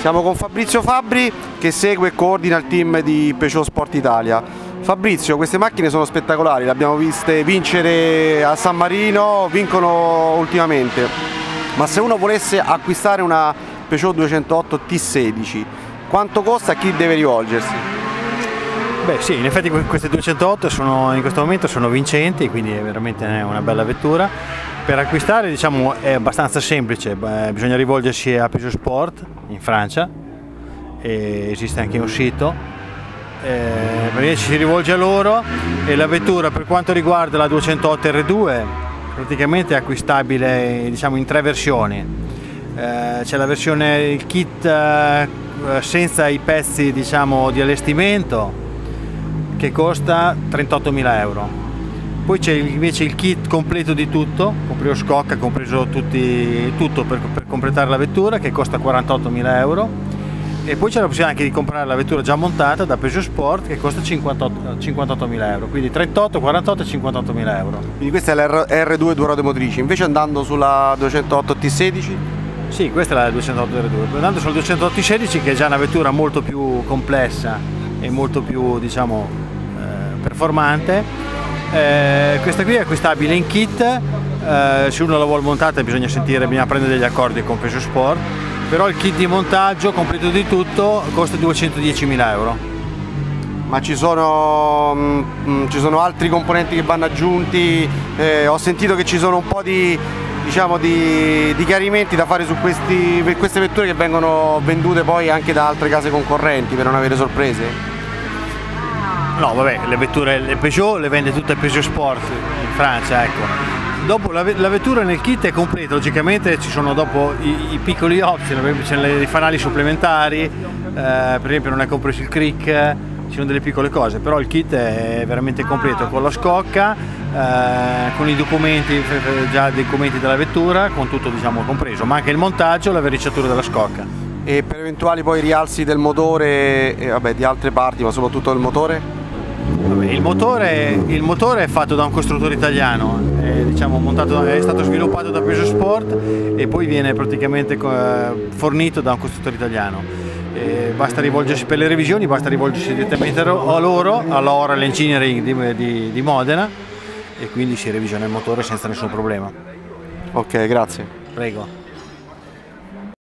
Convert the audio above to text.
Siamo con Fabrizio Fabbri che segue e coordina il team di Peugeot Sport Italia. Fabrizio, queste macchine sono spettacolari, le abbiamo viste vincere a San Marino, vincono ultimamente, ma se uno volesse acquistare una Peugeot 208 T16, quanto costa e a chi deve rivolgersi? Beh sì, in effetti queste 208 in questo momento sono vincenti, quindi è veramente una bella vettura. Per acquistare, diciamo, è abbastanza semplice, bisogna rivolgersi a Peugeot Sport in Francia, e esiste anche un sito, ci si rivolge a loro, e la vettura, per quanto riguarda la 208 R2, praticamente è acquistabile, diciamo, in tre versioni. C'è la versione, il kit senza i pezzi, diciamo, di allestimento, che costa 38.000 euro. Poi c'è invece il kit completo di tutto, compreso scocca, compreso tutto per completare la vettura, che costa 48.000 euro. E poi c'è la possibilità anche di comprare la vettura già montata da Peugeot Sport, che costa 58.000 euro, quindi 38, 48 e 58.000 euro. Quindi questa è la R2 due ruote motrici, invece andando sulla 208 T16? Sì, questa è la 208 R2, andando sulla 208 T16, che è già una vettura molto più complessa e molto più, diciamo, performante. Questa qui è acquistabile in kit, se uno la vuole montata bisogna prendere degli accordi con Peugeot Sport, però il kit di montaggio completo di tutto costa 210.000 euro. Ma ci sono altri componenti che vanno aggiunti? Ho sentito che ci sono un po' di chiarimenti da fare su queste vetture che vengono vendute poi anche da altre case concorrenti, per non avere sorprese? No, vabbè, le Peugeot le vende tutte Peugeot Sport in Francia, ecco. Dopo la vettura nel kit è completa, logicamente ci sono dopo i piccoli option, per esempio c'è i fanali supplementari, per esempio non è compreso il crick, ci sono delle piccole cose, però il kit è veramente completo, con la scocca, con i documenti, già dei documenti della vettura, con tutto, diciamo, compreso, ma anche il montaggio e la verniciatura della scocca. E per eventuali poi rialzi del motore, di altre parti, ma soprattutto del motore? Vabbè, il motore è fatto da un costruttore italiano, è stato sviluppato da Peugeot Sport e poi viene praticamente fornito da un costruttore italiano. Basta rivolgersi per le revisioni, basta rivolgersi direttamente a loro, all'Oral Engineering di Modena, e quindi si revisiona il motore senza nessun problema. Ok, grazie. Prego.